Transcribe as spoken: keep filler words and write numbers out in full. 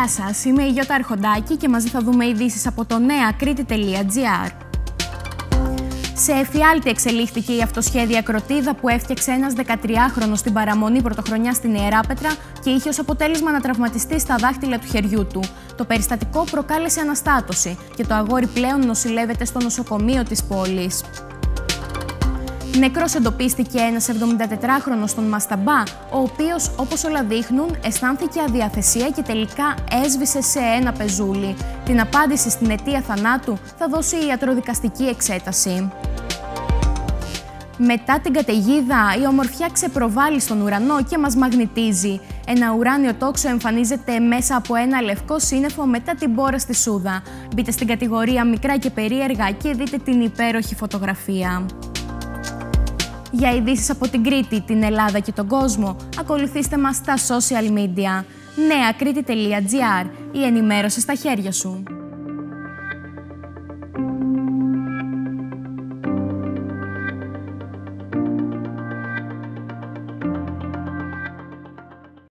Γεια σας, είμαι η Γιώτα Αρχοντάκη και μαζί θα δούμε ειδήσεις από το νέα κρήτη τελεία τζι άρ. Σε εφιάλτη εξελίχθηκε η αυτοσχέδια κροτίδα που έφτιαξε ένας δεκατριάχρονος στην παραμονή πρωτοχρονιά στην Ιεράπετρα και είχε ως αποτέλεσμα να τραυματιστεί στα δάχτυλα του χεριού του. Το περιστατικό προκάλεσε αναστάτωση και το αγόρι πλέον νοσηλεύεται στο νοσοκομείο της πόλης. Νεκρός εντοπίστηκε ένας εβδομηντατετράχρονος στον Μασταμπά, ο οποίος, όπως όλα δείχνουν, αισθάνθηκε αδιαθεσία και τελικά έσβησε σε ένα πεζούλι. Την απάντηση στην αιτία θανάτου θα δώσει η ιατροδικαστική εξέταση. Μετά την καταιγίδα, η ομορφιά ξεπροβάλλει στον ουρανό και μας μαγνητίζει. Ένα ουράνιο τόξο εμφανίζεται μέσα από ένα λευκό σύννεφο μετά την μπόρα στη Σούδα. Μπείτε στην κατηγορία μικρά και περίεργα και δείτε την υπέροχη φωτογραφία. Για ειδήσεις από την Κρήτη, την Ελλάδα και τον κόσμο, ακολουθήστε μας στα social media. νέα κρήτη τελεία τζι άρ, η ενημέρωση στα χέρια σου.